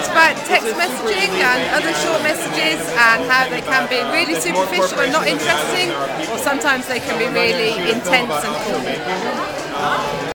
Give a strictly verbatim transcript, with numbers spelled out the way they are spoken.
about text messaging and other short messages and how they can be really superficial and not interesting, or sometimes they can be really intense and cool.